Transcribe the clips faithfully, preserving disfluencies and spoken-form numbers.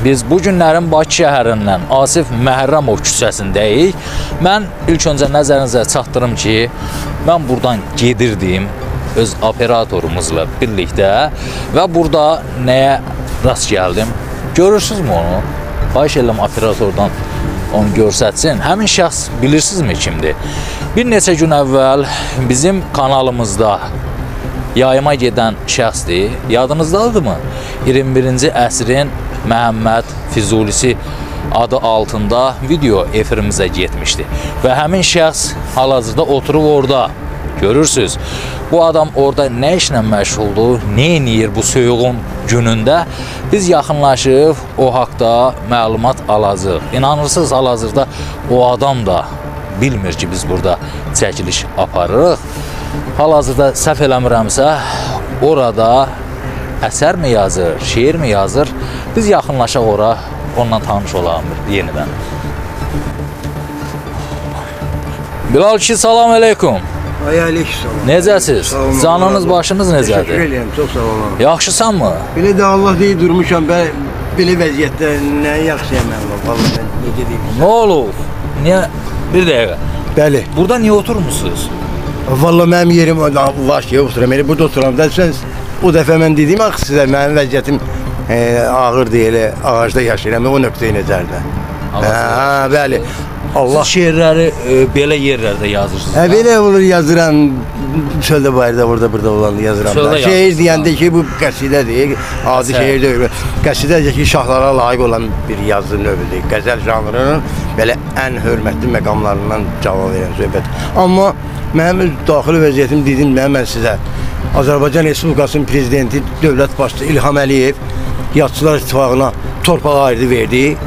Biz bu günlərin Bakı şəhərindən Asif Məhərrəmov küçəsindəyik. Mən ilk öncə nəzərinizə çatdırım ki, mən buradan gedirdim öz operatorumuzla birlikdə və burada nəyə rast gəldim? Görürsünüzmü onu? Xahiş edirəm operatordan onu görsətsin. Həmin şəxs bilirsinizmi kimdir? Bir neçə gün əvvəl bizim kanalımızda yayıma gedən şəxsdir. Yadınızdadırmı? iyirmi birinci əsrin Məhəmməd Füzulisi adı altında video efirimizə getmişdi. Və həmin şəxs hal-hazırda oturub orada. Görürsünüz, bu adam orada nə işlə məşğuldur, nə edir bu soyuğun günündə? Biz yaxınlaşıb o haqda məlumat alacağıq. İnanırsınız, hal-hazırda o adam da bilmir ki, biz burada çəkiliş aparırıq. Hal-hazırda səhv eləmirəmsə, orada əsər mi yazır, şeir mi yazır? Biz yaxınlaşaq ora, onunla tanış olalım yenidən. Bilal kişi, salam aleyküm. Ay aleykümselam. Necəsiz? Canınız, başınız necədir? Təşəkkür edirəm, çox sağ olun. Yaxşısanmı? Belə də Allah deyil durmuşam, belə vəziyyətdə nə yaxşıyam mən, vallahi mən necə deyim. Nə olur? Niyə? Bir dəqiqə. Bəli. Burada niyə oturmuşsunuz? Vallahi mənim yerim var ki, oturam. Elə burada oturam. O dəfə mən dedim axı sizə, mənim vəziyyətim e, ağırdır, elə ağacda yaşayıram, o nöqtəyə nəzərdə. Hə, bəli. Allah. Siz şeirləri e, belə yerlərdə yazırsınız. Hə, belə olur yazıram. Çöldə bayırda, burada burada olan yazıram. Şeir deyəndə ki, bu qəsidədir. Adi şeir deyil. Qəsidədir ki, şahlara layiq olan bir yazı növüdür. Qəzəl janrının belə ən hörmətli məqamlarından cavab verən söhbət. Amma mənim daxili vəziyyətim dedim, mən sizə. Azərbaycan Respublikasının prezidenti, dövlət başçısı İlham Əliyev Yazıçılar İttifaqına torpaq ayırdı verdi.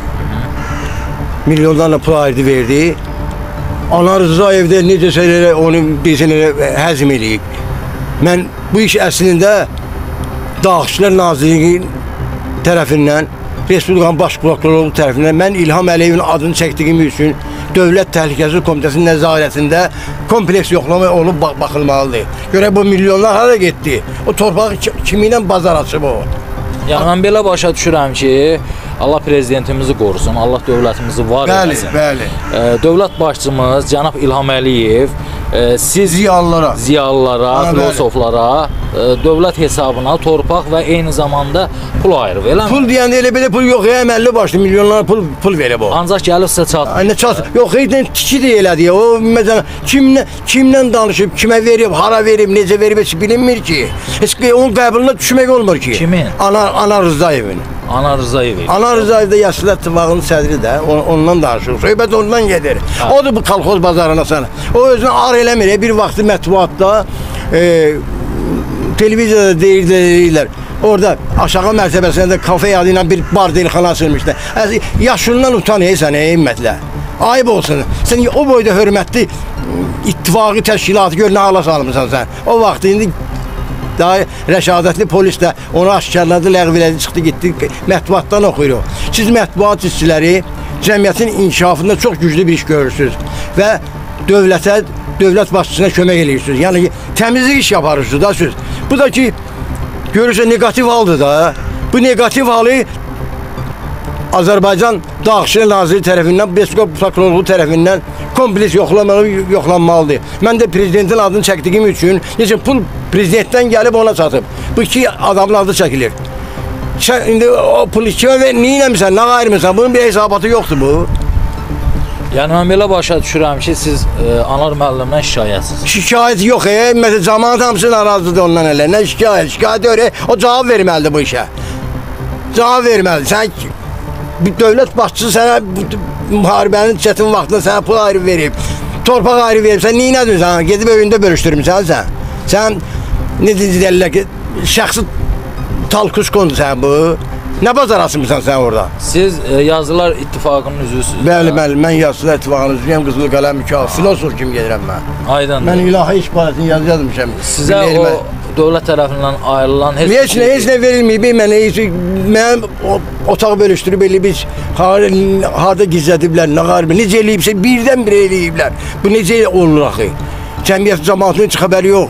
Milyonlarla pul ayırdı verdi. Ana Rızayevdə necə şeylərə onu bizimlə həzm eləyib. Mən bu iş əslində Daxillər Nazirliyi tərəfindən, Respublikanın Baş Prokurorluğu tərəfindən mən İlham Əliyevin adını çəkdiyim üçün Dövlət Təhlükəsizlik Komitəsinin nəzarətində kompleks yoxlama olub baxılmalıdır. Görə bu milyonlar hara getdi? O torpağı kiminlə bazar açıb o? Yəni mən belə başa düşürəm ki, Allah prezidentimizi qorusun, Allah dövlətimizi var eləsin. Bəli, bəli. Dövlət başçımız cənab İlham Əliyev siz ziyalılara, ziyalılara, filosoflara dövlət hesabına torpaq və eyni zamanda pul ayırıb, eləmi? Pul deyəndə elə belə pul yox, əməlli başlı milyonlara pul pul verib o. Ancaq gəlib sizə çatmır. Aynə çat. Yox, heç tiki də elədi. O məsələn kimlə kimlə danışıb, kimə verib, hara verib, necə verib heç bilinmir ki. Heç onun qəbuluna düşmək olmur ki. Kimin? Ana Ana Rızayevin. Ana Rızayev. Ana Rızayev də Yazıçılar İttifaqının sədri də, ondan danışır. Söhbət ondan gedir. Ha. O da bu kolxoz bazarına sana. O özünü ar eləmir. Bir vaxtı mətbuatda, e, televiziyada deyirlər. Orada aşağı mərtəbəsində kafe adı ilə bir bar delxana açılmışdı. Yaşından utan ey sən, ey ümmətlə. Ayıb olsun. Sən o boyda hörmətli ittifaqı təşkilatı gör nə hala salmışsan sən. O vaxt indi daha rəşadətli polis də onu aşkarladı, ləğv elədi, çıxdı, getdi, mətbuatdan oxuyur o. Siz mətbuat işçiləri cəmiyyətin inkişafında çox güclü bir iş görürsünüz və dövlətə, dövlət başçısına kömək edirsiniz. Yəni təmizlik iş yaparırsınız da siz. Bu da ki, görürsə negativ haldır da. Bu negativ halı Azərbaycan Daxili Naziri tərəfindən, Respublika Prokurorluğu tərəfindən kompleks yoxlamalı, yoxlanmalıdır. Mən də prezidentin adını çəkdiyim üçün, necə pul prezidentdən gəlib ona çatıb. Bu iki adamın adı çəkilir. İndi o pul kimə və niyə eləmirsən, nə ayırmırsan? Bunun bir hesabatı yoxdur bu. Yəni mən belə başa düşürəm ki, siz e, Anar müəllimdən şikayətsiz. Şikayət yox, e, məsələn, cəmaət hamısı narazıdır ondan elə. Nə şikayət? Şikayət öyrə, o cavab verməlidir bu işə. Cavab verməlidir. Sən bir dövlət başçısı sənə müharibənin çətin vaxtında sənə pul ayrı verib, torpaq ayrı verib, sən niyə sən? Gedib evində bölüşdürmüsən sən. Sən, ne deyirlər ki, şəxsi talkuş kondu sən bu. Nə bazar açmısan sən orada? Siz e, Yazılar İttifaqının üzvüsünüz. Bəli, bəli, mən Yazıçılar İttifaqının üzvüyəm, Qızıl Qələm mükafat, filosof kimi gedirəm mən. Aydın. Mən ilahi iş barəsində yazı yazmışam. Sizə o dövlət tərəfindən ayrılan heç heç nə, heç nə verilməyib, mənə mənim otaq bölüşdürüb elə biz harada gizlədiblər, nə qaribə, necə eləyibsə birdən-birə eləyiblər. Bu necə olur axı? Cəmiyyət cəmaatının heç xəbəri yox.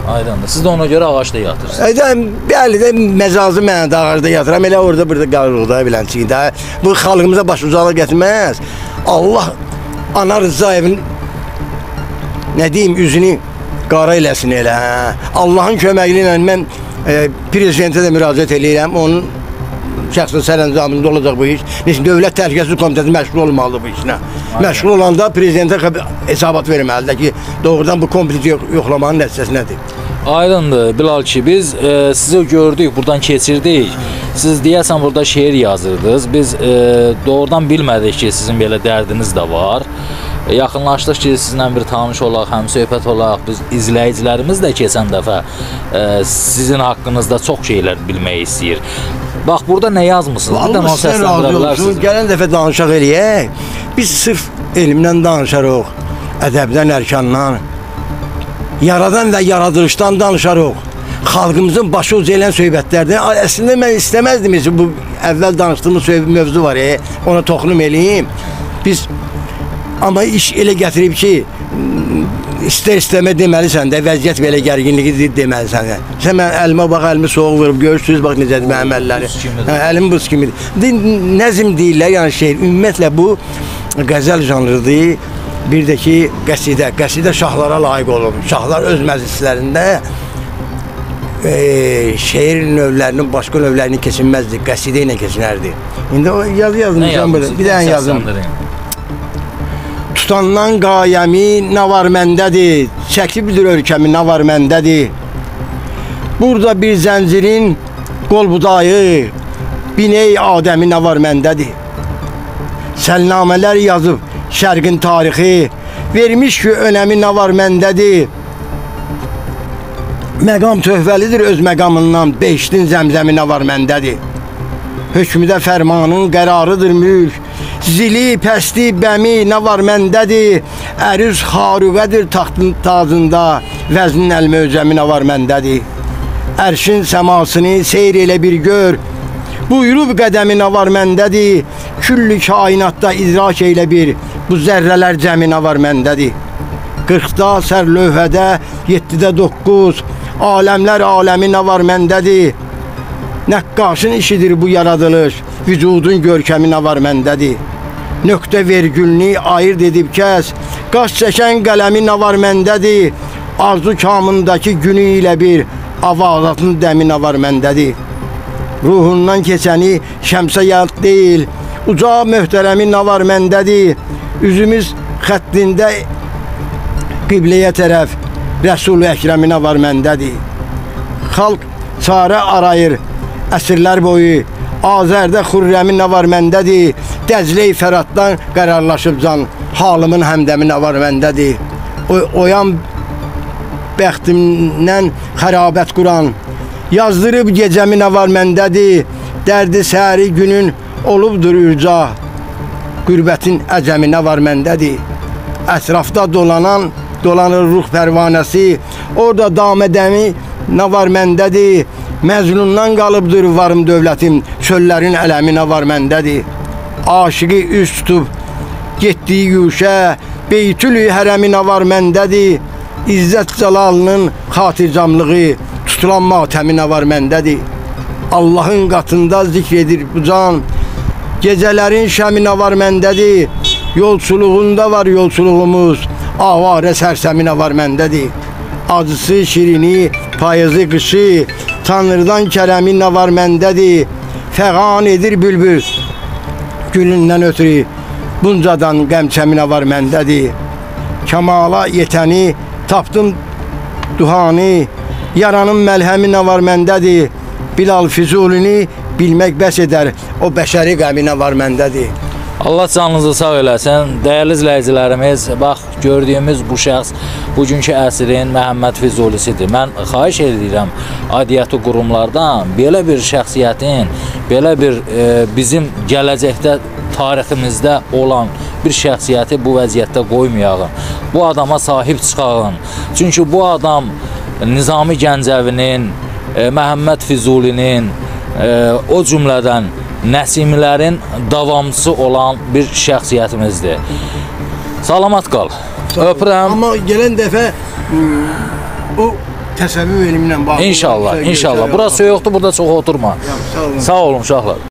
Aydındır. Siz də ona görə ağacda yatırsınız. Ədə, bəli də məcazi mənada ağacda yatıram. Elə orada burada qalırıq da bilənçiyik də. Bu xalqımıza baş ucalı gətirməz. Allah Ana Rızayevin nə deyim üzünü qara eləsin elə. Allahın köməyi ilə mən e, prezidentə də müraciət edirəm. Onun şəxsi sərəncamında olacaq bu iş. Neyse, Dövlət Təhlükəsizlik Komitəsi məşğul olmalıdır bu işinə. Məşğul olanda prezidentə hesabat verməlidir ki, doğrudan bu kompleks yoxlamanın nəticəsi nədir? Aydındır Bilal ki, biz e, sizi gördük, buradan keçirdik. Siz deyəsən burada şeir yazırdınız. Biz e, doğrudan bilmədik ki, sizin belə dərdiniz də var. E, yaxınlaşdıq ki, sizinlə bir tanış olaq, həm söhbət olaq. Biz izləyicilərimiz də keçən dəfə e, sizin haqqınızda çox şeylər bilmək istəyir. Bax, burada nə yazmısınız? Allah sizə razı olsun. Gələn dəfə danışaq eləyək. Biz sırf elmdən danışarıq, ədəbdən, ərkandan, yaradan və yaradılışdan danışarıq. Xalqımızın başı uc elən söhbətlərdən. Əslində mən istəməzdim ki, bu əvvəl danışdığımız mövzu var, e, ona toxunum eləyim. Biz, amma iş elə gətirib ki, istər-istəmə deməlisən də, vəziyyət belə gərginliyi deməlisən də. Sən mən əlimə bax, əlimi soğuq vurub, görürsünüz, bax necədir mənim əlləri. Hə, əlim buz kimidir. Nəzm deyirlər, yəni şeir. Ümumiyyətlə bu qəzəl janrıdır. Bir də ki, qəsidə. Qəsidə şahlara layiq olub. Şahlar öz məclislərində e, şeir növlərinin, başqa növlərinin keçinməzdir. Qəsidə ilə keçinərdi. İndi o yazı yazmışam böyle. Bir dənə yazım. Tutandan qayəmi nə var məndədir, çəkibdir ölkəmi nə var məndədir. Burada bir zəncirin qol budayı, biney Adəmi nə var məndədir. Səlnamələr yazıb şərqin tarixi, vermiş ki önəmi nə var məndədir. Məqam töhvəlidir öz məqamından, beşdin zəmzəmi nə var məndədir. Hökmüdə fərmanın qərarıdır mülk, zili, pəsti, bəmi nə var məndədir. Ərüz xarüvədir taxtın tacında, vəznin əl-möcəmi nə var məndədir. Ərşin səmasını seyr elə bir gör, buyurub qədəmi nə var məndədir. Küllü kainatda idrak elə bir, bu zərrələr cəmi nə var məndədir. Qırxda sər lövhədə, yeddidə doqquz, aləmlər aləmi nə var məndədir. Nəqqaşın işidir bu yaradılış, vücudun görkəmi nə var məndədir. Nöqtə vergülünü ayırt edib kəs, qaş çəkən qələmi nə var məndədir. Arzu kamındakı günü ilə bir, avazatın dəmi nə var məndədir. Ruhundan keçəni şəmsə yalt deyil, uca möhtərəmi nə var məndədir. Üzümüz xəttində qibləyə tərəf, Rəsul-i Əkrəmi nə var məndədir. Xalq çarə arayır, əsrlər boyu, Azərdə xürrəmi nə var məndədir. Dəclə-i Fəratdan qərarlaşıb can, halımın həmdəmi nə var məndədir. O, oyan bəxtimdən xərabət quran, yazdırıb gecəmi nə var məndədir. Dərdi səhəri günün olubdur ürca, qürbətin əcəmi nə var məndədir. Ətrafda dolanan, dolanır ruh pərvanəsi, orada damədəmi nə var məndədir. Məzlundan qalıbdır varım dövlətim, çöllərin ələmi nə var məndədir. Aşıqı üst tutub, getdiyi yuşə, Beytül-i hərəmi nə var məndədir. İzzət Cəlalının xatircamlığı, tutulan matəmi nə var məndədir. Allahın qatında zikr edir bu can, gecələrin şəmi nə var məndədir. Yolçuluğunda var yolçuluğumuz, avarə sərsəmi nə var məndədir. Acısı, şirini, payızı, qışı, Tanrıdan kərəmi nə var məndədir. Fəğan edir bülbül, gülündən ötürü, buncadan qəmçəmi nə var məndədir. Kamala yetəni, tapdım duhanı, yaranın məlhəmi nə var məndədir. Bilal Füzulini bilmək bəs edər, o bəşəri qəmi nə var məndədir. Allah canınızı sağ eləsin. Dəyərli izləyicilərimiz, bax, gördüyümüz bu şəxs bugünkü əsrin Məhəmməd Füzulisidir. Mən xahiş edirəm aidiyyəti qurumlardan belə bir şəxsiyyətin, belə bir e, bizim gələcəkdə tariximizdə olan bir şəxsiyyəti bu vəziyyətdə qoymayağın. Bu adama sahib çıxağın. Çünki bu adam Nizami Gəncəvinin, e, Məhəmməd Füzulinin, e, o cümlədən Nəsimilərin davamçısı olan bir şəxsiyyətimizdir. Salamat qal. Öpürəm. Amma gələn dəfə o təsəvvür elmi ilə bağlı. İnşallah, Sevgili inşallah. Sərhəd Burası yoxdur, burada çox oturma. Sağ olun. Sağ olun uşaqlar.